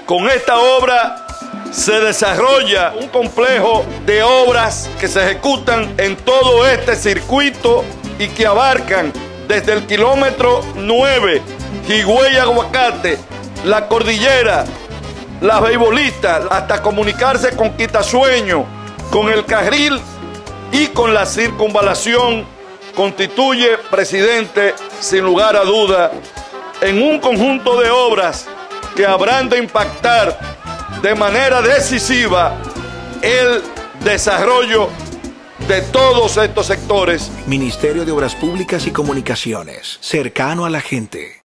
Con esta obra se desarrolla un complejo de obras que se ejecutan en todo este circuito y que abarcan desde el kilómetro 9, Higüey Aguacate, la cordillera, las Beisbolistas, hasta comunicarse con Quitasueño, con el carril y con la circunvalación, constituye, presidente, sin lugar a duda, en un conjunto de obras que habrán de impactar de manera decisiva el desarrollo de todos estos sectores. Ministerio de Obras Públicas y Comunicaciones, cercano a la gente.